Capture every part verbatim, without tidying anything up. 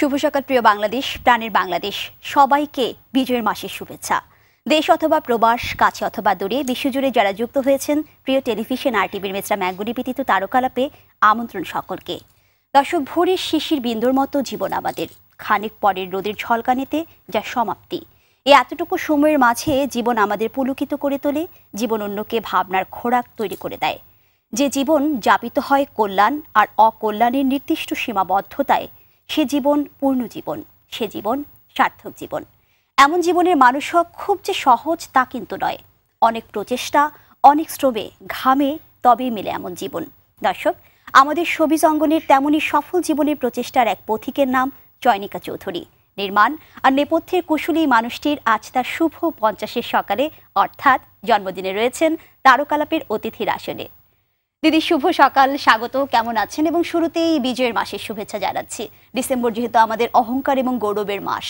শুভ সকাল প্রিয় বাংলাদেশ, প্রাণের বাংলাদেশ, সবাইকে বিজয়ের মাসের শুভেচ্ছা। দেশ অথবা প্রবাস, কাছে অথবা দূরে, বিশ্বজুড়ে যারা যুক্ত হয়েছেন প্রিয় টেলিভিশন আর টিভির মেসরা ম্যাঙ্গুলি ব্যতীত তারকালাপে আমন্ত্রণ সকলকে। দর্শক, ভোরের শিশির বিন্দুর মতো জীবন আমাদের, খানিক পরের রোদের ঝলকানিতে যা সমাপ্তি। এই এতটুকু সময়ের মাঝে জীবন আমাদের পুলকিত করে তোলে, জীবন অন্যকে ভাবনার খোরাক তৈরি করে দেয়। যে জীবন যাপিত হয় কল্যাণ আর অকল্যাণের নির্দিষ্ট সীমাবদ্ধতায়, সে জীবন পূর্ণ জীবন, সে জীবন সার্থক জীবন। এমন জীবনের মানুষ হওয়া খুব যে সহজ তা কিন্তু নয়। অনেক প্রচেষ্টা, অনেক শ্রমে, ঘামে তবেই মেলে এমন জীবন। দর্শক, আমাদের সবিজ অঙ্গনের তেমনই সফল জীবনের প্রচেষ্টার এক পথিকের নাম চয়নিকা চৌধুরী। নির্মাণ আর নেপথ্যের কুশলী মানুষটির আজ তার শুভ পঞ্চাশের সকালে, অর্থাৎ জন্মদিনে রয়েছেন তারকালাপের অতিথির আসনে। দিদি শুভ সকাল, স্বাগত, কেমন আছেন? এবং শুরুতেই বিজয়ের মাসের শুভেচ্ছা জানাচ্ছি। ডিসেম্বর যেহেতু আমাদের অহংকার এবং গৌরবের মাস।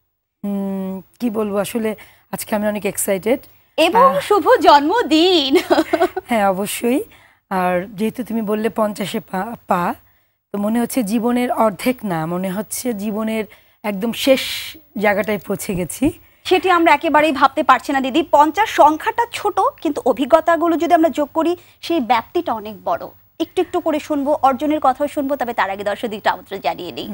কি বলবো, আসলে আজকে আমি অনেক এক্সাইটেড এবং শুভ জন্মদিন। হ্যাঁ, অবশ্যই। আর যেহেতু তুমি বললে পঞ্চাশে পা পা তো মনে হচ্ছে জীবনের অর্ধেক না, মনে হচ্ছে জীবনের একদম শেষ জায়গাটায় পৌঁছে গেছি। সেটি আমরা একেবারেই ভাবতে পারছি না দিদি। পঞ্চাশ সংখ্যাটা ছোট, কিন্তু অভিজ্ঞতাগুলো যদি আমরা যোগ করি সেই ব্যাপ্তিটা অনেক বড়। একটু একটু করে শুনবো, অর্জনের কথাও শুনবো, তবে তার আগে দর্শক দিকটা আমন্ত্রণ জানিয়ে নিই।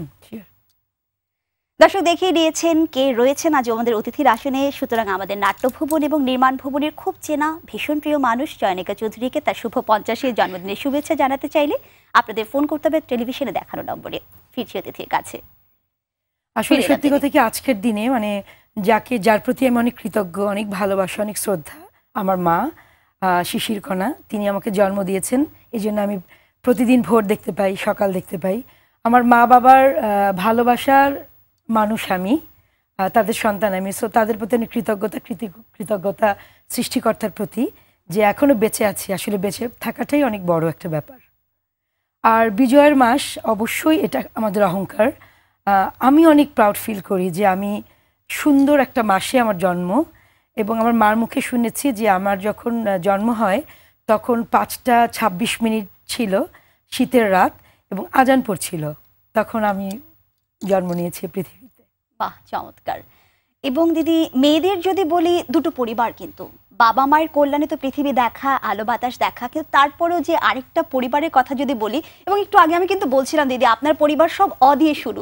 দর্শক দেখিয়ে দিয়েছেন কে রয়েছেন আজ আমাদের অতিথির আসনে। সুতরাং আমাদের নাট্যভবন এবং নির্মাণ ভবনের খুব চেনা, ভীষণ প্রিয় মানুষ চয়নিকা চৌধুরীকে তার শুভ পঞ্চাশের জন্মদিনের শুভেচ্ছা জানাতে চাইলে আপনাদের ফোন করতে হবে টেলিভিশনে দেখানো নম্বরে। ফিরছি অতিথির কাছে। আসলে সত্যি কথা কি, আজকের দিনে মানে যাকে যার প্রতি আমি অনেক কৃতজ্ঞ, অনেক ভালোবাসা, অনেক শ্রদ্ধা, আমার মা শিশির কণা, তিনি আমাকে জন্ম দিয়েছেন। এই জন্য আমি প্রতিদিন ভোর দেখতে পাই, সকাল দেখতে পাই। আমার মা বাবার ভালোবাসার মানুষ আমি, তাদের সন্তান আমি। সো তাদের প্রতি অনেক কৃতজ্ঞতা কৃতজ্ঞতা সৃষ্টিকর্তার প্রতি যে এখনো বেঁচে আছি। আসলে বেঁচে থাকাটাই অনেক বড় একটা ব্যাপার। আর বিজয়ের মাস অবশ্যই এটা আমাদের অহংকার। আমি অনেক প্রাউড ফিল করি যে আমি সুন্দর একটা মাসে আমার জন্ম, এবং আমার মার মুখে শুনেছি যে আমার যখন জন্ম হয় তখন পাঁচটা ছাব্বিশ মিনিট ছিল, শীতের রাত, এবং আজান পড়ছিল, তখন আমি জন্ম নিয়েছি পৃথিবীতে। বাহ, চমৎকার। এবং দিদি, মেয়েদের যদি বলি, দুটো পরিবার, কিন্তু বাবা মায়ের কল্যাণে তো পৃথিবী দেখা, আলো বাতাস দেখা, কিন্তু তারপরেও যে আরেকটা পরিবারের কথা যদি বলি, এবং একটু আগে আমি কিন্তু বলছিলাম দিদি আপনার পরিবার সব অ দিয়ে শুরু।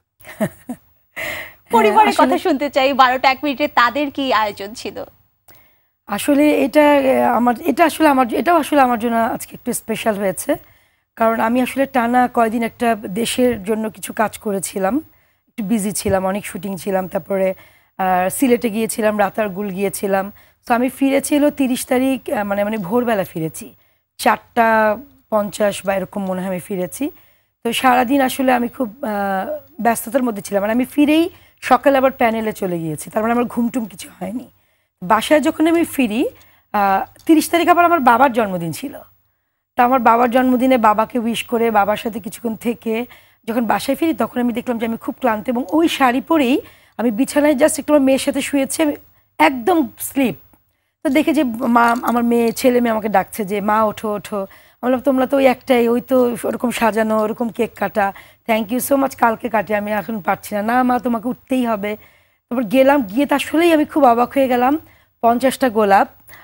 পরিবারের কথা শুনতে চাই, বারোটা এক মিনিটে তাদের কি আয়োজন ছিল? আসলে এটা আমার এটা আসলে আমার এটাও আসলে আমার জন্য আজকে একটু স্পেশাল হয়েছে, কারণ আমি আসলে টানা কয়দিন একটা দেশের জন্য কিছু কাজ করেছিলাম, একটু বিজি ছিলাম, অনেক শুটিং ছিলাম, তারপরে সিলেটে গিয়েছিলাম, রাতারগুল গিয়েছিলাম। তো আমি ফিরেছি হলো তিরিশ তারিখ, মানে মানে ভোরবেলা ফিরেছি, চারটা পঞ্চাশ বা এরকম মনে হয় আমি ফিরেছি। তো সারাদিন আসলে আমি খুব ব্যস্ততার মধ্যে ছিলাম, মানে আমি ফিরেই সকালে আবার প্যানেলে চলে গিয়েছি, তার মানে আমার ঘুমটুম কিছু হয়নি। বাসায় যখন আমি ফিরি, তিরিশ তারিখ আবার আমার বাবার জন্মদিন ছিল। তা আমার বাবার জন্মদিনে বাবাকে উইশ করে বাবার সাথে কিছুক্ষণ থেকে যখন বাসায় ফিরি, তখন আমি দেখলাম যে আমি খুব ক্লান্ত, এবং ওই শাড়ি পরেই আমি বিছানায় জাস্ট একটু আমার মেয়ের সাথে শুয়েছি, একদম স্লিপ। তো দেখে যে মা, আমার মেয়ে, ছেলে মেয়ে আমাকে ডাকছে যে মা ওঠো ওঠো। আমি বললাম তোমরা তো ওই একটাই, ওই তো ওরকম সাজানো, ওরকম কেক কাটা, থ্যাংক ইউ সো মাচ, কালকে কাটে, আমি এখন পারছি না। না মা, তোমাকে উঠতেই হবে। তারপর গেলাম, গিয়ে তো আসলেই আমি খুব অবাক হয়ে গেলাম। পঞ্চাশটা গোলাপ,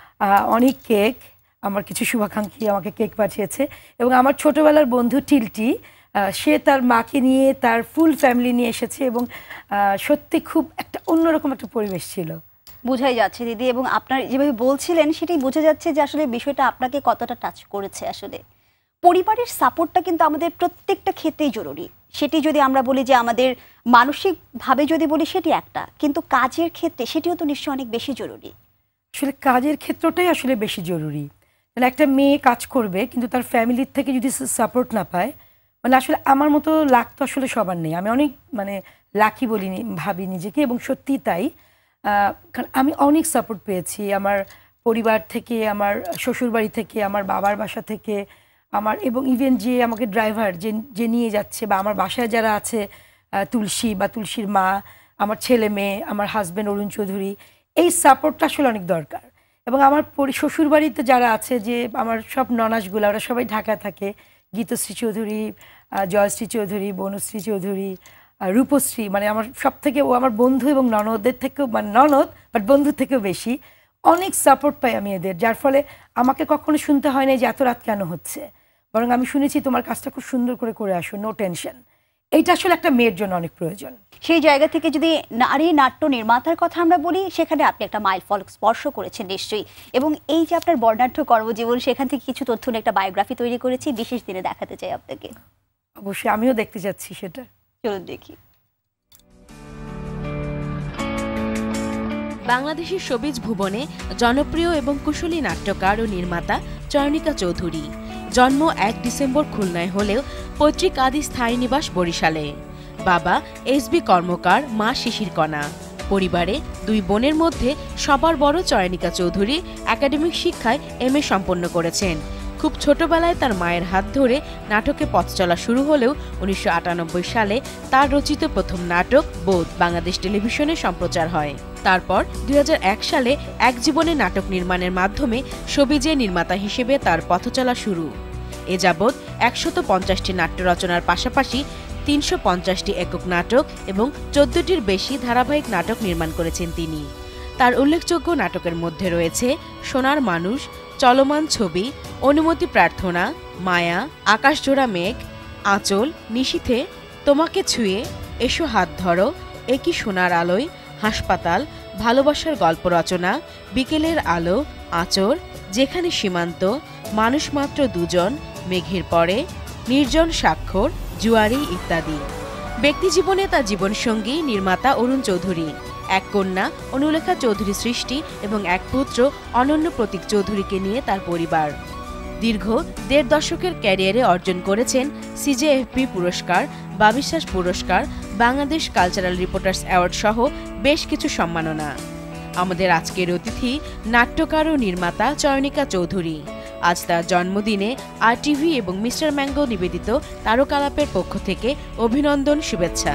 অনেক কেক, আমার কিছু শুভাকাঙ্ক্ষী আমাকে কেক পাঠিয়েছে, এবং আমার ছোটোবেলার বন্ধু টিলটি, সে তার মাকে নিয়ে, তার ফুল ফ্যামিলি নিয়ে এসেছে, এবং সত্যি খুব একটা অন্যরকম একটা পরিবেশ ছিল। বোঝাই যাচ্ছে দিদি, এবং আপনার যেভাবে বলছিলেন সেটাই বোঝা যাচ্ছে যে আসলে বিষয়টা আপনাকে কতটা টাচ করেছে। আসলে পরিবারের সাপোর্টটা কিন্তু আমাদের প্রত্যেকটা ক্ষেত্রেই জরুরি। সেটি যদি আমরা বলি যে আমাদের মানসিকভাবে যদি বলি সেটি একটা, কিন্তু কাজের ক্ষেত্রে সেটিও তো নিশ্চয়ই অনেক বেশি জরুরি। আসলে কাজের ক্ষেত্রটাই আসলে বেশি জরুরি। মানে একটা মেয়ে কাজ করবে, কিন্তু তার ফ্যামিলির থেকে যদি সাপোর্ট না পায়, মানে আসলে আমার মতো লাক তো আসলে সবার নেই। আমি অনেক মানে লাকি বলি ভাবি নিজেকে, এবং সত্যি তাই। কারণ আমি অনেক সাপোর্ট পেয়েছি আমার পরিবার থেকে, আমার শ্বশুরবাড়ি থেকে, আমার বাবার বাসা থেকে, আমার, এবং ইভেন যে আমাকে ড্রাইভার যে যে নিয়ে যাচ্ছে, বা আমার বাসায় যারা আছে, তুলসী বা তুলসীর মা, আমার ছেলে মেয়ে, আমার হাজব্যান্ড অরুণ চৌধুরী, এই সাপোর্টটা আসলে অনেক দরকার। এবং আমার শ্বশুরবাড়িতে যারা আছে, যে আমার সব ননাসগুলো, ওরা সবাই ঢাকা থাকে, গীতশ্রী চৌধুরী, জয়শ্রী চৌধুরী, বনশ্রী চৌধুরী, রূপশ্রী, মানে আমার সব থেকে, ও আমার বন্ধু এবং ননদের থেকেও, মানে ননদ বাট বন্ধু থেকেও বেশি অনেক সাপোর্ট পাই আমি এদের, যার ফলে আমাকে কখনো শুনতে হয় না যে এত রাত কেন হচ্ছে, বরং আমি শুনেছি তোমার কাজটা খুব সুন্দর করে করে আসো, নো টেনশন। এইটা আসলে একটা মেয়ের জন্য অনেক প্রয়োজন। সেই জায়গা থেকে যদি নারী নাট্য নির্মাতার কথা আমরা বলি, সেখানে আপনি একটা মাইল ফলক স্পর্শ করেছেন নিশ্চয়ই, এবং এই যে আপনার বর্ণাঢ্য কর্মজীবন, সেখান থেকে কিছু তথ্য নিয়ে একটা বায়োগ্রাফি তৈরি করেছি, বিশেষ দিনে দেখাতে চাই আপনাকে। অবশ্যই, আমিও দেখতে চাচ্ছি সেটা। চলুন দেখি। বাংলাদেশের শোবিজ ভুবনে জনপ্রিয় এবং কুশলী নাট্যকার ও নির্মাতা চয়নিকা চৌধুরী। জন্ম এক ডিসেম্বর খুলনায় হলেও পৈতৃক আদি স্থায়ী নিবাস বরিশালে। বাবা এস বি কর্মকার, মা শিশির কণা। পরিবারে দুই বোনের মধ্যে সবার বড় চয়নিকা চৌধুরী একাডেমিক শিক্ষায় এম এ সম্পন্ন করেছেন। খুব ছোটবেলায় তার মায়ের হাত ধরে নাটকে পথ চলা শুরু হলেও উনিশশো আটানব্বই সালে তার রচিত প্রথম নাটক বোধ বাংলাদেশ টেলিভিশনে সম্প্রচার হয়। তারপর দুই হাজার এক সালে এক জীবনে নাটক নির্মাণের মাধ্যমে শোবিজের নির্মাতা হিসেবে তার পথচলা শুরু। এ যাবৎ একশত পঞ্চাশটি নাট্য রচনার পাশাপাশি তিনশো পঞ্চাশটি একক নাটক এবং চোদ্দটির বেশি ধারাবাহিক নাটক নির্মাণ করেছেন তিনি। তার উল্লেখযোগ্য নাটকের মধ্যে রয়েছে সোনার মানুষ, চলমান ছবি, অনুমতি প্রার্থনা, মায়া, আকাশজোড়া মেঘ, আঁচল, নিশীথে, তোমাকে ছুঁয়ে, এসো হাত ধরো, একই সোনার আলোয়, হাসপাতাল, ভালোবাসার গল্প রচনা, বিকেলের আলো, আঁচর, যেখানে সীমান্ত, মানুষ মাত্র দুজন, মেঘের পরে, নির্জন স্বাক্ষর, জুয়ারি ইত্যাদি। ব্যক্তিজীবনে তার জীবনসঙ্গী নির্মাতা অরুণ চৌধুরী, এক কন্যা অনুলেখা চৌধুরী সৃষ্টি এবং এক পুত্র অনন্য প্রতীক চৌধুরীকে নিয়ে তার পরিবার। দীর্ঘ দেড় দশকের ক্যারিয়ারে অর্জন করেছেন সিজেএফপি পুরস্কার, বাবিশ্বাস পুরস্কার, বাংলাদেশ কালচারাল রিপোর্টার্স অ্যাওয়ার্ড সহ বেশ কিছু সম্মাননা। আমাদের আজকের অতিথি নাট্যকার ও নির্মাতা চয়নিকা চৌধুরী। আজ তার জন্মদিনে আর টিভি এবং মিস্টার ম্যাঙ্গো নিবেদিত তারকালাপের পক্ষ থেকে অভিনন্দন, শুভেচ্ছা।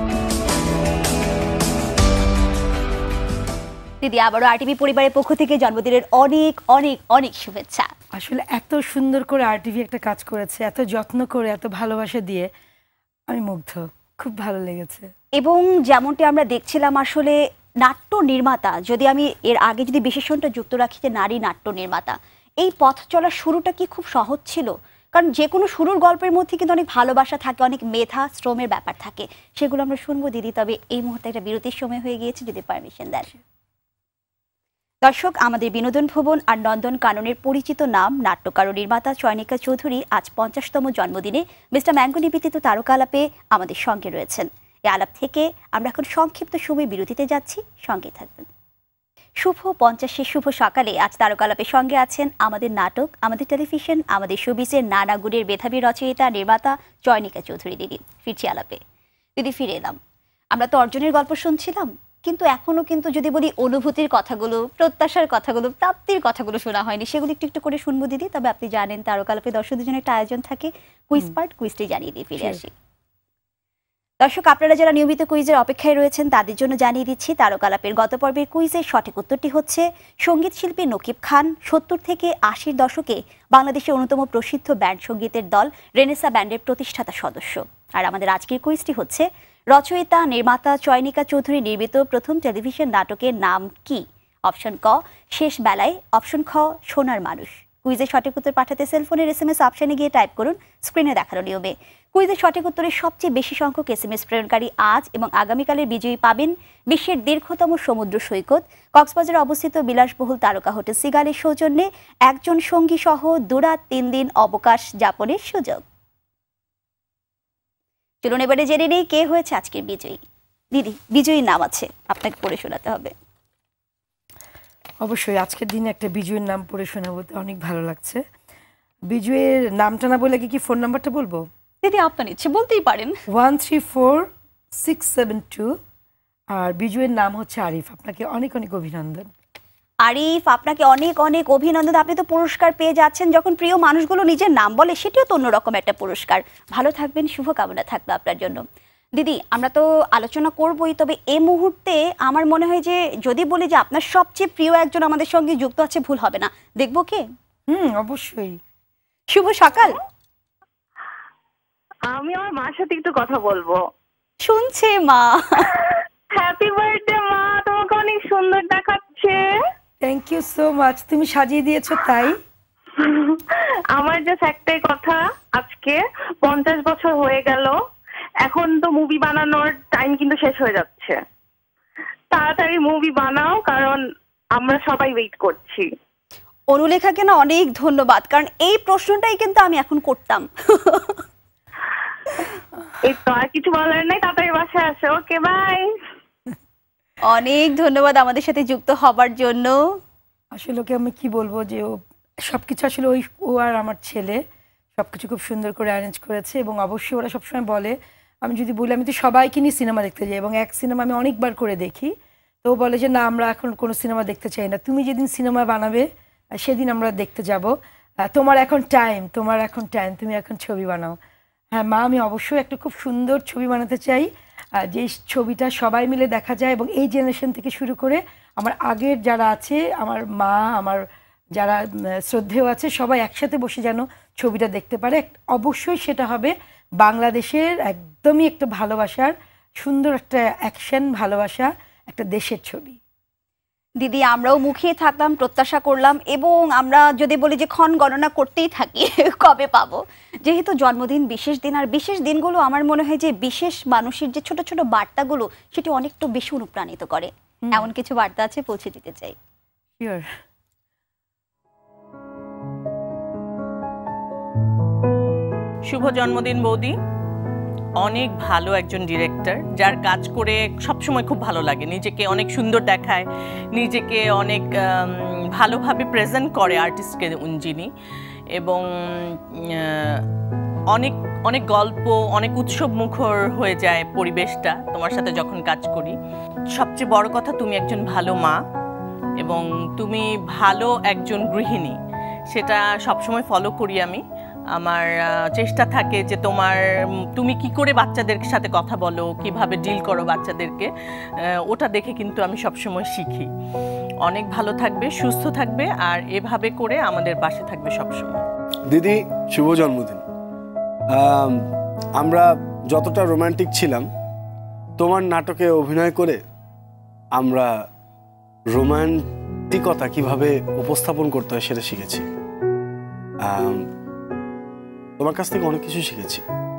দিদি, আবারও আরটিভি পরিবারের পক্ষ থেকে জন্মদিনের অনেক অনেক অনেক শুভেচ্ছা। আসলে এত সুন্দর করে আরটিভি একটা কাজ করেছে, এত যত্ন করে, এত ভালোবাসা দিয়ে, আমি মুগ্ধ, খুব ভালো লেগেছে। এবং যেমনটি আমরা দেখছিলাম, আসলে নাট্য নির্মাতা, যদি আমি এর আগে যদি বিশেষণটা যুক্ত রাখি যে নারী নাট্য নির্মাতা, এই পথ চলার শুরুটা কি খুব সহজ ছিল? কারণ যে কোনো শুরুর গল্পের মধ্যে কিন্তু অনেক ভালোবাসা থাকে, অনেক মেধা শ্রমের ব্যাপার থাকে, সেগুলো আমরা শুনবো দিদি। তবে এই মুহূর্তে একটা বিরতির সময় হয়ে গিয়েছে, যদি পারমিশন দেন। দর্শক, আমাদের বিনোদন ভবন আর নন্দন কাননের পরিচিত নাম নাট্যকার ও নির্মাতা চয়নিকা চৌধুরী আজ পঞ্চাশতম জন্মদিনে মিস্টার ম্যাঙ্গো নিবেদিত তারকা আলাপে আমাদের সঙ্গে রয়েছেন। এই আলাপ থেকে আমরা এখন সংক্ষিপ্ত সময় বিরতিতে যাচ্ছি, সঙ্গে থাকবেন। শুভ পঞ্চাশের শুভ সকালে আজ তারকা আলাপের সঙ্গে আছেন আমাদের নাটক, আমাদের টেলিভিশন, আমাদের শোবিজের নানা গুণের মেধাবী রচয়িতা নির্মাতা চয়নিকা চৌধুরী দিদি। ফিরছি আলাপে। দিদি, ফিরে এলাম। আমরা তো অর্জনের গল্প শুনছিলাম, কিন্তু এখনো কিন্তু যদি বলি অনুভূতির কথাগুলো, প্রত্যাশার কথাগুলো, প্রাপ্তির কথাগুলো শোনা হয়নি, সেগুলো একটু একটু করে শুনবো দিদি। তবে আপনি জানেন তারকালাপে দর্শকদের জন্য একটা আয়োজন থাকে, কুইজ পার্ট। কুইজটি জানিয়ে দিয়ে ফিরে আসি। দর্শক, আপনারা যারা নিয়মিত কুইজের অপেক্ষায় রয়েছেন তাদের জন্য জানিয়ে দিচ্ছি তারকালাপের গত পর্বের কুইজের সঠিক উত্তরটি হচ্ছে সঙ্গীত শিল্পী নকিব খান সত্তর থেকে আশির দশকে বাংলাদেশের অন্যতম প্রসিদ্ধ ব্যান্ড সঙ্গীতের দল রেনেসা ব্যান্ডের প্রতিষ্ঠাতা সদস্য। আর আমাদের আজকের কুইজটি হচ্ছে রচয়িতা নির্মাতা চয়নিকা চৌধুরী নির্মিত প্রথম টেলিভিশন নাটকের নাম কি? অপশন ক শেষ বেলায়, অপশন খ সোনার মানুষ। কুইজের সঠিক উত্তর পাঠাতে সেলফোনের এস এম এস অপশনে গিয়ে টাইপ করুন স্ক্রিনে দেখানো নিয়মে। কুইজের সঠিক উত্তরের সবচেয়ে বেশি সংখ্যক এস এম এস প্রেরণকারী আজ এবং আগামীকালের বিজয়ী পাবেন বিশ্বের দীর্ঘতম সমুদ্র সৈকত কক্সবাজারে অবস্থিত বিলাসবহুল তারকা হোটেল সিগালের সৌজন্যে একজন সঙ্গী সহ দুরাত তিন দিন অবকাশ যাপনের সুযোগ। চলুন এবারে জেনে নেই কে হয়েছে আজকের বিজয়ী। দিদি, বিজয়ীর নাম আছে, আপনাকে পড়ে শোনাতে হবে। অবশ্যই আজকের দিনে একটা বিজয়ের নাম পড়ে শোনাবো, অনেক ভালো লাগছে। বিজয়ের নামটা না বলে কি ফোন নাম্বারটা বলবো? দিদি, আপনার ইচ্ছে বলতেই পারেন। One three four six seven two. আর বিজয়ের নাম হচ্ছে আরিফ। আপনাকে অনেক অনেক অভিনন্দন। আরিফ, আপনাকে অনেক অনেক অভিনন্দন। আপনি তো পুরস্কার পেয়ে যাচ্ছেন। যখন প্রিয় মানুষগুলো নিজের নাম বলে, সেটিও তো অন্যরকম একটা পুরস্কার। ভালো থাকবেন, শুভকামনা থাকবে আপনার জন্য। দিদি, আমরা তো আলোচনা করবই, তবে এই মুহূর্তে আমার মনে হয় যে যদি বলি যে আপনার সবচেয়ে প্রিয় একজন আমাদের সঙ্গে যুক্ত আছে, ভুল হবে না। দেখবো কে? হুম, অবশ্যই। শুভ সকাল। আমি আমার মার সাথে একটু কথা বলবো। শুনছে মা। হ্যাপি বার্থডে মা, তোমাকে অনেক সুন্দর দেখাচ্ছে। থ্যাংক ইউ সো মাচ, তুমি সাজিয়ে দিয়েছো তাই। আমার জাস্ট একটাই কথা, আজকে পঞ্চাশ বছর হয়ে গেল, এখন তো মুভি বানানোর টাইম কিন্তু শেষ হয়ে যাচ্ছে। তাড়াতাড়ি মুভি বানাও, কারণ আমরা সবাই ওয়েট করছি। অনুলেখাকে না অনেক ধন্যবাদ, কারণ এই প্রশ্নটাই কিন্তু আমি এখন করতাম। এই তো, আর কিছু বলার নাই, তাড়াতাড়ি বাসায় আসো। Okay, bye. অনেক ধন্যবাদ আমাদের সাথে যুক্ত হবার জন্য। আসলে ওকে আমি কি বলবো, যে ও সবকিছু আসলে ওই ও আর আমার ছেলে সবকিছু খুব সুন্দর করে অ্যারেঞ্জ করেছে। এবং অবশ্যই ওরা সবসময় বলে, আমি যদি বলি আমি তো সবাইকে নিয়ে সিনেমা দেখতে যাই, এবং এক সিনেমা আমি অনেকবার করে দেখি, তো ও বলে যে না আমরা এখন কোনো সিনেমা দেখতে চাই না, তুমি যেদিন সিনেমা বানাবে সেদিন আমরা দেখতে যাব, তোমার এখন টাইম, তোমার এখন টাইম, তুমি এখন ছবি বানাও। হ্যাঁ মা, আমি অবশ্যই একটা খুব সুন্দর ছবি বানাতে চাই, যে ছবিটা সবাই মিলে দেখা যায়, এবং এই জেনারেশন থেকে শুরু করে আমার আগের যারা আছে, আমার মা, আমার যারা শ্রদ্ধেয় আছে, সবাই একসাথে বসে যেন ছবিটা দেখতে পারে। অবশ্যই সেটা হবে বাংলাদেশের একদমই একটা ভালোবাসার সুন্দর একটা অ্যাকশন ভালোবাসা, একটা দেশের ছবি। দিদি, আমরাও মুখিয়ে থাকলাম, প্রত্যাশা করলাম, এবং আমরা যদি বলি যে ক্ষণ গণনা করতেই থাকি কবে পাবো, যেহেতু জন্মদিন বিশেষ দিন, আর বিশেষ দিনগুলো আমার মনে হয় যে বিশেষ মানুষের যে ছোট ছোট বার্তাগুলো সেটি অনেকটা বেশি অনুপ্রাণিত করে। এমন কিছু বার্তা আছে, পৌঁছে দিতে চাই। শিওর। শুভ জন্মদিন বৌদি। অনেক ভালো একজন ডিরেক্টর, যার কাজ করে সবসময় খুব ভালো লাগে, নিজেকে অনেক সুন্দর দেখায়, নিজেকে অনেক ভালোভাবে প্রেজেন্ট করে আর্টিস্টকে যিনি, এবং অনেক অনেক গল্প, অনেক উৎসব মুখর হয়ে যায় পরিবেশটা তোমার সাথে যখন কাজ করি। সবচেয়ে বড় কথা, তুমি একজন ভালো মা এবং তুমি ভালো একজন গৃহিণী, সেটা সবসময় ফলো করি আমি। আমার চেষ্টা থাকে যে তোমার তুমি কি করে বাচ্চাদের সাথে কথা বলো, কিভাবে ডিল করো বাচ্চাদেরকে, ওটা দেখে কিন্তু আমি সবসময় শিখি। অনেক ভালো থাকবে, সুস্থ থাকবে, আর এভাবে করে আমাদের পাশে থাকবে সবসময়। দিদি, শুভ জন্মদিন। আমরা যতটা রোমান্টিক ছিলাম, তোমার নাটকে অভিনয় করে আমরা রোমান্টিকতা কিভাবে উপস্থাপন করতে হয় সেটা শিখেছি। তোমার কাছ থেকে অনেক কিছু শিখেছি।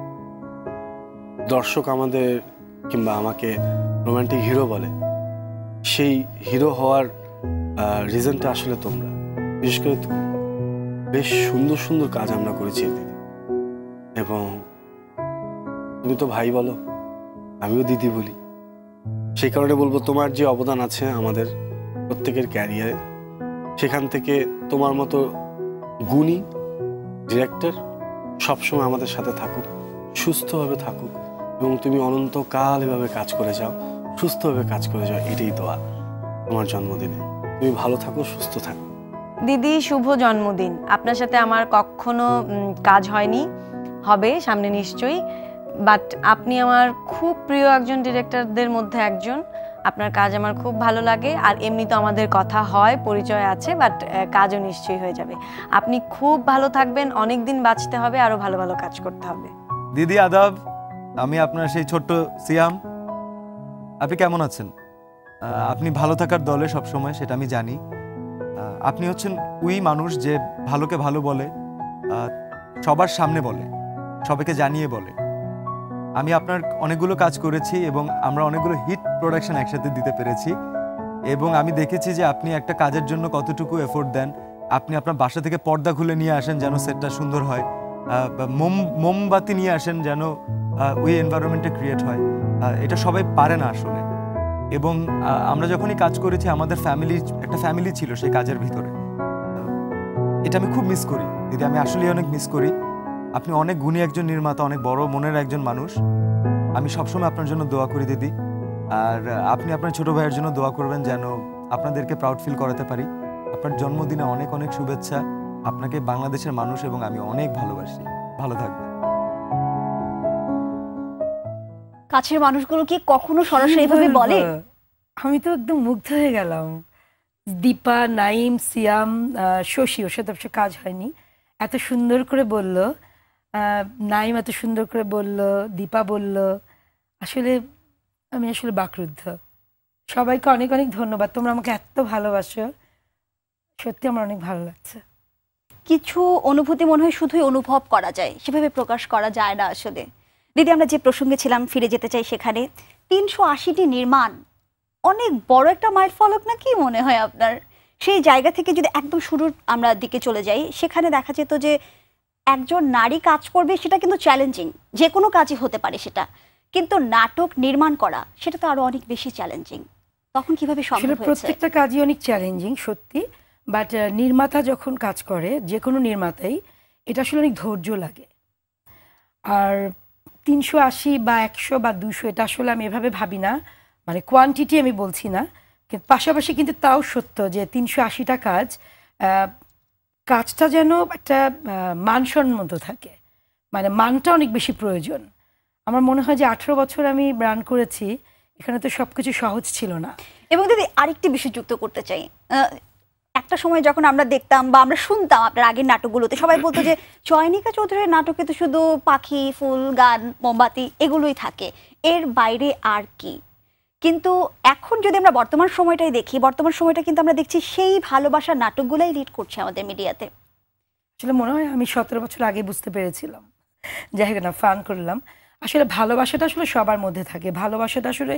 দর্শক আমাদের কিংবা আমাকে রোমান্টিক হিরো বলে, সেই হিরো হওয়ার রিজনটা আসলে তোমরা, বিশেষ করে তুমি। বেশ সুন্দর সুন্দর কাজ আমরা করেছি দিদি, এবং তুমি তো ভাই বলো, আমিও দিদি বলি। সেই কারণে বলবো, তোমার যে অবদান আছে আমাদের প্রত্যেকের ক্যারিয়ারে, সেখান থেকে তোমার মতো গুণী ডিরেক্টর সবসময় আমাদের সাথে থাকুক, সুস্থভাবে থাকুক, এবং তুমি অনন্তকাল এভাবে কাজ করে যাও, সুস্থভাবে কাজ করে যাও। এটাই দোয়া তোমার জন্মদিনে। তুমি ভালো থাকো, সুস্থ থাকো। দিদি, শুভ জন্মদিন। আপনার সাথে আমার কখনো কাজ হয়নি, হবে সামনে নিশ্চয়ই, বাট আপনি আমার খুব প্রিয় একজন ডিরেক্টরদের মধ্যে একজন। আপনার কাজ আমার খুব ভালো লাগে, আর এমনি তো আমাদের কথা হয়, পরিচয় আছে, বাট কাজও নিশ্চয়ই হয়ে যাবে। আপনি খুব ভালো থাকবেন, অনেক দিন বাঁচতে হবে, আরো ভালো ভালো কাজ করতে হবে। দিদি আদাব, আমি আপনার সেই ছোট্ট সিয়াম। আপনি কেমন আছেন? আপনি ভালো থাকার দলে সবসময়, সেটা আমি জানি। আপনি হচ্ছেন ওই মানুষ যে ভালোকে ভালো বলে, সবার সামনে বলে, সবাইকে জানিয়ে বলে। আমি আপনার অনেকগুলো কাজ করেছি এবং আমরা অনেকগুলো হিট প্রোডাকশন একসাথে দিতে পেরেছি, এবং আমি দেখেছি যে আপনি একটা কাজের জন্য কতটুকু এফোর্ট দেন। আপনি আপনার বাসা থেকে পর্দা খুলে নিয়ে আসেন যেন সেটটা সুন্দর হয়, মোম মোমবাতি নিয়ে আসেন যেন ওই এনভায়রনমেন্টটা ক্রিয়েট হয়। এটা সবাই পারে না আসলে। এবং আমরা যখনই কাজ করেছি, আমাদের ফ্যামিলি, একটা ফ্যামিলি ছিল সেই কাজের ভিতরে। এটা আমি খুব মিস করি দিদি, আমি আসলেই অনেক মিস করি। আপনি অনেক গুণী একজন নির্মাতা, অনেক বড় মনের একজন মানুষ। আমি সবসময় আপনার জন্য দোয়া করি দিদি, আর আপনি আপনার ছোট ভাইয়ের জন্য দোয়া করবেন যেন আপনাদেরকে প্রাউড ফিল করাতে পারি। আপনার জন্মদিনে অনেক অনেক শুভেচ্ছা। আপনাকে বাংলাদেশের মানুষ এবং আমি অনেক ভালোবাসি। ভালো থাকবেন। কাছের মানুষগুলো কি কখনো সরাসরি ভাবে বলে? আমি তো একদম মুগ্ধ হয়ে গেলাম। দীপা, নাইম, সিয়াম, শশী, ওর সাথে অবশ্য কাজ হয়নি, এত সুন্দর করে বলল। নাইম এত সুন্দর করে বলল, দীপা বলল, আসলে আমি আসলে বাকরুদ্ধ। সবাইকে অনেক অনেক ধন্যবাদ, তোমরা আমাকে এত ভালোবাসো, সত্যি আমার অনেক ভালো লাগছে। কিছু অনুভূতি মনে হয় শুধুই অনুভব করা যায়, সেভাবে প্রকাশ করা যায় না আসলে। দিদি, আমরা যে প্রসঙ্গে ছিলাম ফিরে যেতে চাই সেখানে। তিনশো আশিটি নির্মাণ অনেক বড় একটা মাইল ফলক না, কি মনে হয় আপনার? সেই জায়গা থেকে যদি একদম শুরুর আমরা দিকে চলে যাই, সেখানে দেখা যেত যে একজন নারী কাজ করবে, সেটা কিন্তু চ্যালেঞ্জিং, যে কোনো কাজই হতে পারে সেটা, কিন্তু নাটক নির্মাণ করা সেটা তো আরো অনেক বেশি চ্যালেঞ্জিং। তখন কিভাবে সম্ভব হয়েছে? প্রত্যেকটা কাজই অনেক চ্যালেঞ্জিং সত্যি, বাট নির্মাতা যখন কাজ করে, যে কোনো নির্মাতাই, এটা আসলে অনেক ধৈর্য লাগে। আর তিনশো আশি বা একশো বা দুশো এটা আসলে আমি এভাবে ভাবি না, মানে কোয়ান্টিটি আমি বলছি না, কিন্তু পাশাপাশি কিন্তু তাও সত্য যে তিনশো আশিটা কাজ, কাজটা যেন একটা মানসম্মত থাকে, মানে মানটা অনেক বেশি প্রয়োজন। আমার মনে হয় যে আঠেরো বছর আমি রান করেছি, এখানে তো সবকিছু সহজ ছিল না। এবং দিদি আরেকটি বিষয় যুক্ত করতে চাই, একটা সময় যখন আমরা দেখতাম বা আমরা শুনতাম আপনার আগের নাটকগুলোতে, সবাই বলতো যে চয়নিকা চৌধুরীর নাটকে তো শুধু পাখি, ফুল, গান, মোমবাতি এগুলোই থাকে, এর বাইরে আর কি। কিন্তু এখন যদি আমরা বর্তমান সময়টাই দেখি, বর্তমান সময়টা কিন্তু আমরা দেখছি সেই ভালোবাসার নাটকগুলাই লিড করছে আমাদের মিডিয়াতে। আসলে মনে হয় আমি সতেরো বছর আগে বুঝতে পেরেছিলাম, যাই হোক না, ফান করলাম। আসলে ভালোবাসাটা আসলে সবার মধ্যে থাকে, ভালোবাসাটা আসলে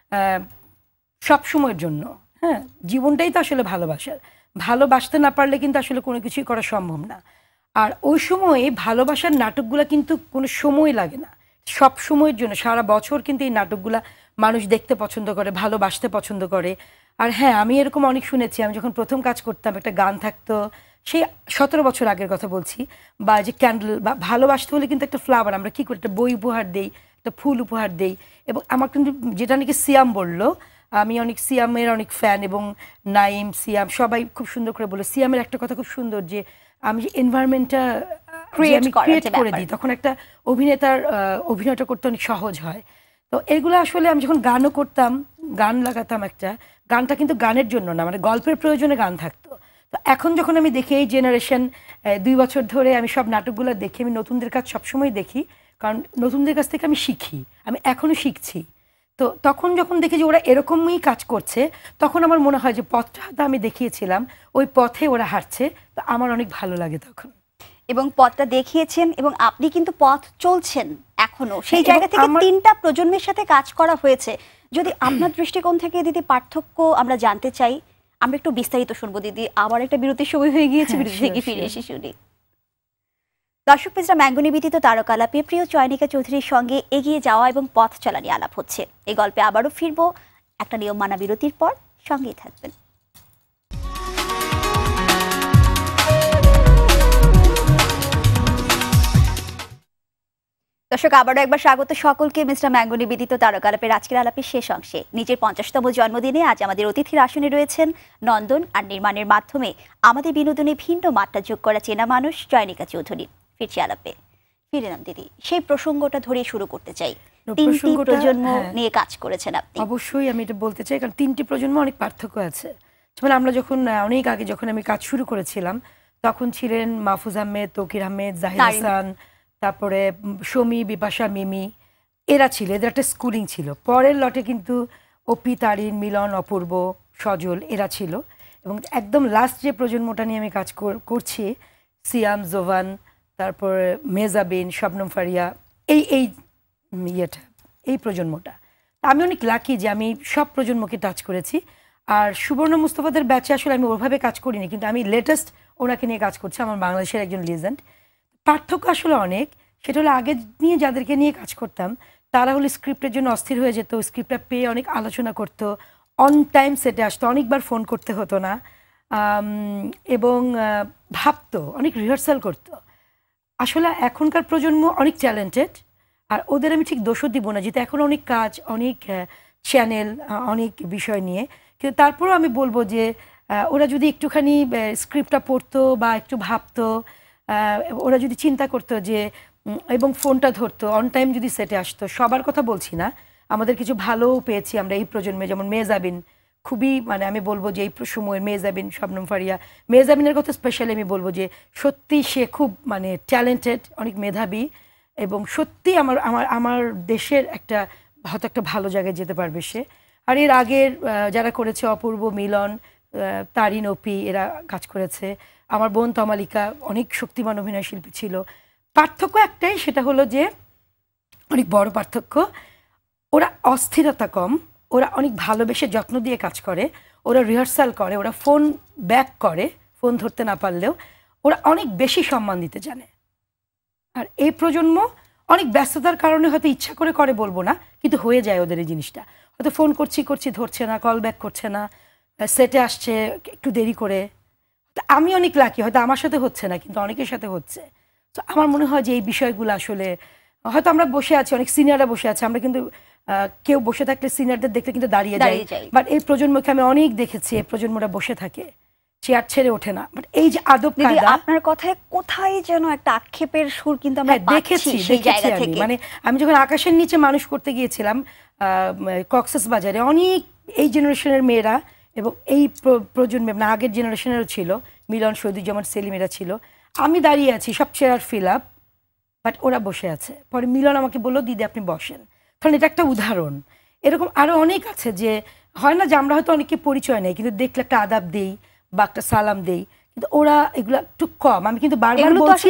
সব সময়ের জন্য, হ্যাঁ, জীবনটাই তো আসলে ভালোবাসার। ভালোবাসতে না পারলে কিন্তু আসলে কোনো কিছুই করা সম্ভব না। আর ওই সময়ে ভালোবাসার নাটকগুলো কিন্তু কোনো সময় লাগে না, সব সময়ের জন্য, সারা বছর কিন্তু এই নাটকগুলা মানুষ দেখতে পছন্দ করে, ভালোবাসতে পছন্দ করে। আর হ্যাঁ, আমি এরকম অনেক শুনেছি, আমি যখন প্রথম কাজ করতাম একটা গান থাকতো, সেই সতেরো বছর আগের কথা বলছি, বা যে ক্যান্ডেল বা ভালোবাসতে হলে কিন্তু একটা ফ্লাওয়ার, আমরা কী করি, একটা বই উপহার দেই, একটা ফুল উপহার দেই। এবং আমার কিন্তু যেটা নাকি সিয়াম বললো, আমি অনেক সিয়ামের অনেক ফ্যান, এবং নাইম, সিয়াম সবাই খুব সুন্দর করে বলে। সিয়ামের একটা কথা খুব সুন্দর, যে আমি যে এনভায়রনমেন্টটা ক্রিয়েট করে দিই, তখন একটা অভিনেতার অভিনয়টা করতে অনেক সহজ হয়। তো এগুলো আসলে আমি যখন গানও করতাম, গান লাগাতাম একটা, গানটা কিন্তু গানের জন্য না, মানে গল্পের প্রয়োজনে গান থাকতো। তো এখন যখন আমি দেখি এই জেনারেশন, দুই বছর ধরে আমি সব নাটকগুলো দেখি, আমি নতুনদের কাজ সবসময় দেখি, কারণ নতুনদের কাছ থেকে আমি শিখি, আমি এখনও শিখছি। তো তখন যখন দেখি যে ওরা এরকমই কাজ করছে, তখন আমার মনে হয় যে পথটা আমি দেখিয়েছিলাম, ওই পথে ওরা হাঁটছে, তো আমার অনেক ভালো লাগে তখন। এবং পথটা দেখিয়েছেন, এবং আপনি কিন্তু পথ চলছেন এখনো, সেই জায়গা থেকে তিনটা প্রজন্মের সাথে কাজ করা হয়েছে। যদি আপনার দৃষ্টিকোণ থেকে দিদি পার্থক্য আমরা জানতে চাই, আমরা একটু বিস্তারিত শুনবো দিদি। আবার একটা বিরতির সময় হয়ে গিয়েছে, বিরতি থেকে ফিরে এসে শুনি। দর্শক মিত্রা, ম্যাঙ্গো নিবেদিত তারকালাপে প্রিয় চয়নিকা চৌধুরীর সঙ্গে এগিয়ে যাওয়া এবং পথ চলা নিয়ে আলাপ হচ্ছে। এই গল্পে আবারও ফিরবো একটা নিয়ম মানা বিরতির পর, সঙ্গেই থাকবেন। দর্শক, আবারও একবার স্বাগত সকলকে মিস্টার ম্যাঙ্গো নিবেদিত তারকালাপের আজকের আলাপের শেষ অংশে। নিজের পঞ্চাশতম জন্মদিনে আজ আমাদের অতিথির আসনে রয়েছেন নন্দন আর নির্মাণের মাধ্যমে আমাদের বিনোদনে ভিন্ন মাত্রা যোগ করা চেনা মানুষ চয়নিকা চৌধুরী। ফিরছি আলাপে। ফিরে নাম দিদি, সেই প্রসঙ্গটা ধরে শুরু করতে চাই। তিনটি প্রজন্ম নিয়ে কাজ করেছেন আপনি। অবশ্যই আমি এটা বলতে চাই, কারণ তিনটি প্রজন্ম অনেক পার্থক্য আছে। যেমন আমরা যখন অনেক আগে যখন আমি কাজ শুরু করেছিলাম, তখন ছিলেন মাহফুজ আহমেদ, তৌকির আহমেদ, জাহিদ হাসান, তারপরে শমী, বিপাশা, মিমি, এরা ছিল, এদের একটা স্কুলিং ছিল। পরের লটে কিন্তু অপি, তারিন, মিলন, অপূর্ব, সজল, এরা ছিল। এবং একদম লাস্ট যে প্রজন্মটা নিয়ে আমি কাজ করছি, সিয়াম, জোভান, তারপরে মেজাবিন, শবনম ফারিয়া, এই এই ইয়েটা, এই প্রজন্মটা। আমি অনেক লাকি যে আমি সব প্রজন্মকে টাচ করেছি। আর সুবর্ণ মুস্তফাদের ব্যাচে আসলে আমি ওভাবে কাজ করিনি, কিন্তু আমি লেটেস্ট ওনাকে নিয়ে কাজ করছি, আমার বাংলাদেশের একজন লিজেন্ড। পার্থক্য আসলে অনেক, সেটা হলো আগে নিয়ে যাদেরকে নিয়ে কাজ করতাম, তারা হলে স্ক্রিপ্টের জন্য অস্থির হয়ে যেত, স্ক্রিপ্টটা পেয়ে অনেক আলোচনা করতো, অন টাইম সেটে আসতো, অনেকবার ফোন করতে হতো না, এবং ভাবতো, অনেক রিহার্সাল করতো। আসলে এখনকার প্রজন্ম অনেক ট্যালেন্টেড, আর ওদের আমি ঠিক দোষও দিব না, যেহেতু এখন অনেক কাজ, অনেক চ্যানেল, অনেক বিষয় নিয়ে। কিন্তু তারপরেও আমি বলবো যে ওরা যদি একটুখানি স্ক্রিপ্টটা পড়তো বা একটু ভাবতো, ওরা যদি চিন্তা করতো যে, এবং ফোনটা ধরতো, অন টাইম যদি সেটে আসতো। সবার কথা বলছি না, আমাদের কিছু ভালোও পেয়েছি আমরা এই প্রজন্মে, যেমন মেজাবিন, খুবই মানে আমি বলবো যে এই সময়ের মেজাবিন, শবনম ফারিয়া, মেজাবিনের কথা স্পেশালি আমি বলবো যে সত্যি সে খুব মানে ট্যালেন্টেড, অনেক মেধাবী, এবং সত্যি আমার আমার আমার দেশের একটা হয়তো একটা ভালো জায়গায় যেতে পারবে সে। আর এর আগের যারা করেছে অপূর্ব, মিলন, তারিন, অপি এরা কাজ করেছে। আমার বোন তমালিকা অনেক শক্তিমান অভিনয় শিল্পী ছিল। পার্থক্য একটাই, সেটা হলো যে অনেক বড় পার্থক্য, ওরা অস্থিরতা কম, ওরা অনেক ভালোবেসে যত্ন দিয়ে কাজ করে, ওরা রিহার্সাল করে, ওরা ফোন ব্যাক করে ফোন ধরতে না পারলেও, ওরা অনেক বেশি সম্মান দিতে জানে। আর এই প্রজন্ম অনেক ব্যস্ততার কারণে হয়তো ইচ্ছা করে করে বলবো না, কিন্তু হয়ে যায় ওদের এই জিনিসটা। হয়তো ফোন করছি করছি ধরছে না, কল ব্যাক করছে না, সেটে আসছে একটু দেরি করে। আমি অনেক লাকি, হয়তো আমার সাথে হচ্ছে না কিন্তু অনেকের সাথে হচ্ছে। তো আমার মনে হয় যে এই বিষয়গুলো আসলে হয়তো আমরা বসে আছি, অনেক সিনিয়ররা বসে আছে, আমরা কিন্তু কেউ বসে থাকলে সিনিয়রদের দেখলে কিন্তু দাঁড়িয়ে যাই, বাট এই প্রজন্মকে আমি অনেক দেখেছি এই প্রজন্মরা বসে থাকে, চেয়ার ছেড়ে ওঠে না। বাট এই যে আদব কায়দা, আপনার কথায় কোথায় যেন একটা আক্ষেপের সুর কিন্তু আমরা দেখেছি সেই জায়গা থেকে। মানে আমি যখন আকাশের নিচে মানুষ করতে গিয়েছিলাম কক্সেস বাজারে, অনেক এই জেনারেশনের মেয়েরা এবং এই প্রজন্মে মানে আগের জেনারেশনেরও ছিল, মিলন, শহীদুজ্জামান, সেলিমেরা ছিল, আমি দাঁড়িয়ে আছি, সব চেয়ার ফিল আপ, বাট ওরা বসে আছে। পরে মিলন আমাকে বললো দিদি আপনি বসেন। কারণ এটা একটা উদাহরণ। এরকম আরো অনেক আছে যে হয় না যে আমরা হয়তো অনেকে পরিচয় নেই, কিন্তু দেখলে একটা আদাব দেই বা একটা সালাম দেই, কিন্তু ওরা এগুলো একটু কম। আমি কিন্তু বারবার বলছি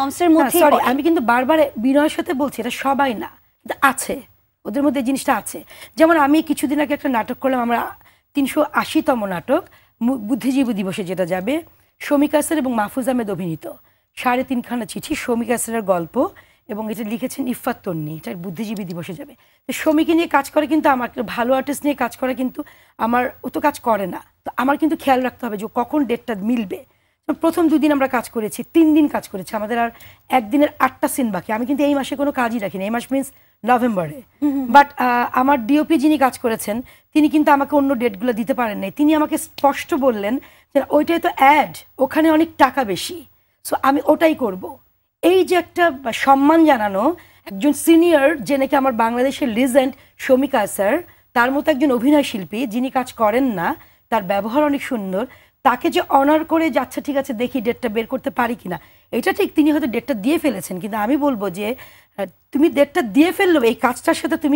সরি আমি কিন্তু বারবার বিনয়ের সাথে বলছি এটা সবাই না, কিন্তু আছে, ওদের মধ্যে জিনিসটা আছে। যেমন আমি কিছুদিন আগে একটা নাটক করলাম, আমরা তিনশো আশিতম নাটক বুদ্ধিজীবী দিবসে যেটা যাবে, শমিকা স্যার এবং মাহফুজ আহমেদ অভিনীত সাড়ে তিনখানা চিঠি, শমিকা স্যারের গল্প, এবং এটা লিখেছেন ইফফাত তন্নি, এটা বুদ্ধিজীবী দিবসে যাবে। তো শমিকে নিয়ে কাজ করে কিন্তু আমার ভালো আর্টিস্ট নিয়ে কাজ করে, কিন্তু আমার ও তো কাজ করে না, তো আমার কিন্তু খেয়াল রাখতে হবে যে কখন ডেটটা মিলবে। প্রথম দুদিন আমরা কাজ করেছি, তিন দিন কাজ করেছি, আমাদের আর একদিনের আটটা সিন বাকি। আমি কিন্তু এই মাসে কোনো কাজই রাখিনি, এই মাস মিনস নভেম্বরে। বাট আমার ডিওপি যিনি কাজ করেছেন তিনি কিন্তু আমাকে অন্য ডেটগুলো দিতে পারেন নাই, তিনি আমাকে স্পষ্ট বললেন যে ওইটাই তো অ্যাড, ওখানে অনেক টাকা বেশি, সো আমি ওটাই করব। এই যে একটা সম্মান জানানো, একজন সিনিয়র যে নাকি আমার বাংলাদেশের লিজেন্ড শমিকা স্যার, তার মতো একজন অভিনয় শিল্পী যিনি কাজ করেন না, তার ব্যবহার অনেক সুন্দর, তাকে যে অনার করে যাচ্ছে, ঠিক আছে দেখি ডেটটা বের করতে পারি কিনা। এটা ঠিক তিনি হয়তো ডেটটা দিয়ে ফেলেছেন, কিন্তু আমি বলবো যে তুমি ডেটটা দিয়ে ফেললো, এই কাজটার সাথে তুমি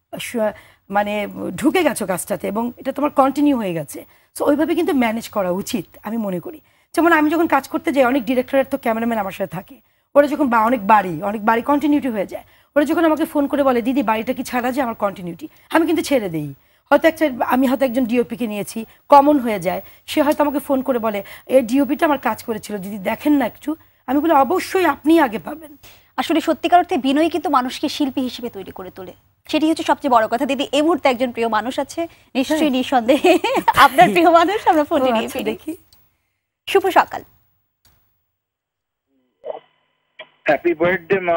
মানে ঢুকে গেছো কাজটাতে এবং এটা তোমার কন্টিনিউ হয়ে গেছে, সো ওইভাবে কিন্তু ম্যানেজ করা উচিত আমি মনে করি। যেমন আমি যখন কাজ করতে যাই, অনেক ডিরেক্টরের তো ক্যামেরাম্যান আমার সাথে থাকে, ওরা যখন বা অনেক বাড়ি অনেক বাড়ি কন্টিনিউটি হয়ে যায়, ওরা যখন আমাকে ফোন করে বলে দিদি বাড়িটা কি ছাড়া যায় আমার কন্টিনিউটি, আমি কিন্তু ছেড়ে দিই। হয়তো একটা আমি হয়তো একজন ডিওপিকে নিয়েছি, কমন হয়ে যায়, সে হয়তো আমাকে ফোন করে বলে এই ডিওপিটা আমার কাজ করেছিল দিদি দেখেন না একটু, আমি বলি অবশ্যই আপনি আগে পাবেন। আসলে সত্যিকার অর্থে বিনয় কিন্তু মানুষকে শিল্পী হিসেবে তৈরি করে তোলে, সেটি হচ্ছে সবচেয়ে বড় কথা। দিদি এই মুহূর্তে একজন প্রিয় মানুষ আছে, নিশ্চয়ই নিঃসন্দেহে আপনার প্রিয় মানুষ, আমরা ফোনে নিয়ে দেখি। শুভ সকাল। হ্যাপি বার্থডে মা।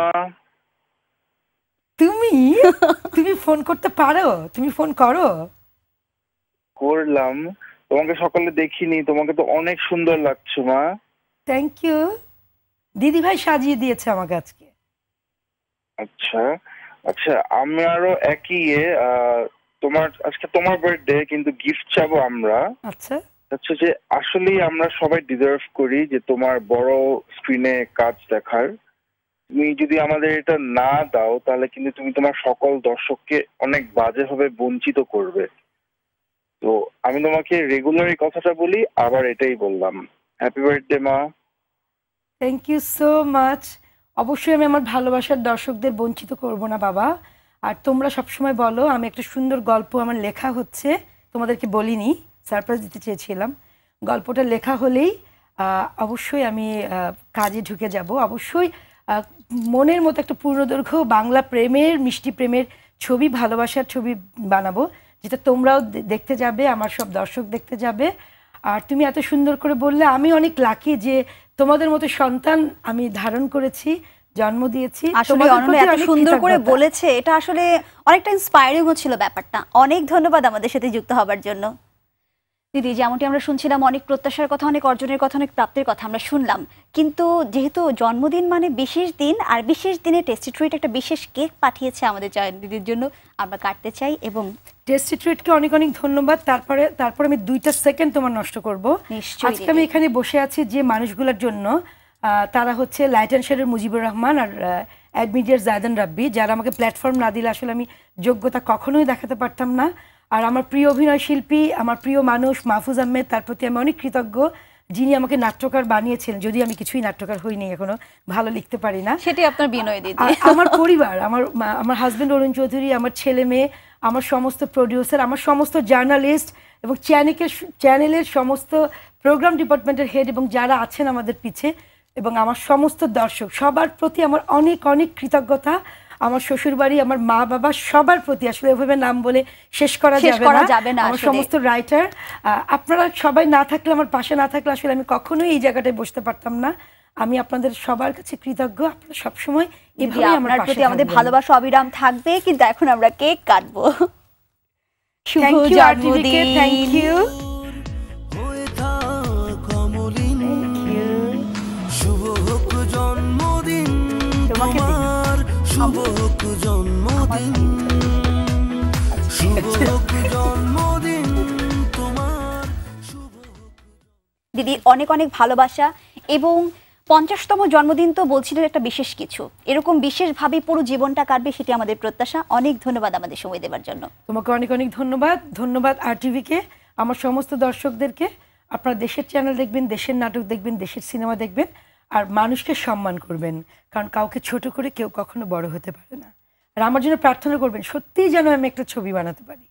তুমি তুমি ফোন করতে পারো? তুমি ফোন করো? করলাম, তোমাকে সকালে দেখিনি, তোমাকে তো অনেক সুন্দর লাগছে মা। Thank you. দিদি ভাই সাজিয়ে দিয়েছে আমাকে আজকে। আচ্ছা আচ্ছা, আমি আরো একই তোমার আজকে তোমার বার্থডে, কিন্তু গিফট চাবো আমরা। আচ্ছা আচ্ছা, যে আসলেই আমরা সবাই ডিজার্ভ করি যে তোমার বড় স্ক্রিনে কাজ দেখার। তুমি যদি আমাদের এটা না দাও তাহলে কিন্তু তুমি তোমার সকল দর্শককে অনেক বাজেভাবে বঞ্চিত করবে। তো আমি তোমাকে রেগুলার এই কথাটা বলি, আবার এটাই বললাম। হ্যাপি বার্থডে মা। Thank you so much. অবশ্যই আমি আমার ভালোবাসার দর্শকদের বঞ্চিত করব না বাবা। আর তোমরা সবসময় বলো আমি একটা সুন্দর গল্প আমার লেখা হচ্ছে, তোমাদেরকে বলিনি, সারপ্রাইজ দিতে চেয়েছিলাম। গল্পটা লেখা হলেই অবশ্যই আমি কাজে ঢুকে যাব। অবশ্যই মনের মতো একটা পূর্ণদৈর্ঘ্য বাংলা প্রেমের, মিষ্টি প্রেমের ছবি, ভালোবাসার ছবি বানাবো, যেটা তোমরাও দেখতে যাবে, আমার সব দর্শক দেখতে যাবে। আর তুমি এত সুন্দর করে বললে, আমি অনেক লাকি যে তোমাদের মতো সন্তান আমি ধারণ করেছি, জন্ম দিয়েছি। আসলে অনন্যা এত সুন্দর করে বলেছে, এটা আসলে অনেকটা ইন্সপায়ারিং ছিল ব্যাপারটা। অনেক ধন্যবাদ আমাদের সাথে যুক্ত হবার জন্য। দিদি যেমনটি আমরা শুনছিলাম, অনেক প্রত্যাশার কথা, অনেক অর্জনের কথা, অনেক প্রাপ্তির কথা আমরা শুনলাম, কিন্তু যেহেতু জন্মদিন মানে বিশেষ দিন, আর বিশেষ দিনে টেস্টি ট্রিট একটা বিশেষ কেক পাঠিয়েছে আমাদের জয়ন দিদির জন্য, আমরা কাটতে চাই। এবং টেস্টি ট্রিটকে অনেক অনেক ধন্যবাদ। তারপরে তারপরে আমি দুইটা সেকেন্ড তোমার নষ্ট করব। আজকে আমি এখানে বসে আছি যে মানুষগুলোর জন্য, তারা হচ্ছে লাইট অ্যান্ড শেডের মুজিবুর রহমান আর অ্যাডমিডিয়ার জায়দান রাব্বি, যারা আমাকে প্ল্যাটফর্ম না দিলে আসলে আমি যোগ্যতা কখনোই দেখাতে পারতাম না। আর আমার প্রিয় অভিনয় শিল্পী, আমার প্রিয় মানুষ মাহফুজ আহমেদ, তার প্রতি আমি অনেক কৃতজ্ঞ, যিনি আমাকে নাট্যকার বানিয়েছিলেন। যদি আমি কিছুই নাট্যকার হইনি, এখনো ভালো লিখতে পারি না। সেটি আপনার বিনয় দিদি। আর আমার পরিবার, আমার আমার হাজবেন্ড অরুণ চৌধুরী, আমার ছেলে মেয়ে, আমার সমস্ত প্রডিউসার, আমার সমস্ত জার্নালিস্ট এবং চ্যানেলের চ্যানেলের সমস্ত প্রোগ্রাম ডিপার্টমেন্টের হেড এবং যারা আছেন আমাদের পিছে, এবং আমার সমস্ত দর্শক, সবার প্রতি আমার অনেক অনেক কৃতজ্ঞতা। আমার শ্বশুরবাড়ি, আমার মা বাবা, সবার প্রতি আসলে এভাবে নাম বলে শেষ করা যাবে না। আমার সমস্ত রাইটার, আপনারা সবাই না থাকলে, আমার পাশে না থাকলে আসলে আমি কখনোই এই জায়গাটায় বসতে পারতাম না। আমি আপনাদের সবার কাছে কৃতজ্ঞ। আপনারা সবসময় এভাবে আমার পাশে থাকবেন। আমাদের ভালোবাসা অবিরাম থাকবে। কিন্তু এখন আমরা কেক কাটবো। শুভ জন্মদিন। Thank you. শুভ হোক জন্মদিন তোমার, শুভ হোক জন্মদিন, শুভ হোক জন্মদিন তোমার। দিদি অনেক অনেক ভালোবাসা, এবং পঞ্চাশতম জন্মদিন তো বলছিলেন একটা বিশেষ কিছু, এরকম বিশেষভাবে পুরো জীবনটা কাটবে, সেটি আমাদের প্রত্যাশা। অনেক ধন্যবাদ আমাদের সময় দেওয়ার জন্য। তোমাকে অনেক অনেক ধন্যবাদ। ধন্যবাদ আর টিভিকে, আমার সমস্ত দর্শকদেরকে। আপনারা দেশের চ্যানেল দেখবেন, দেশের নাটক দেখবেন, দেশের সিনেমা দেখবেন, আর মানুষকে সম্মান করবেন, কারণ কাউকে ছোট করে কেউ কখনো বড় হতে পারে না। আর আমার জন্য প্রার্থনা করবেন, সত্যিই যেন আমি একটা ছবি বানাতে পারি।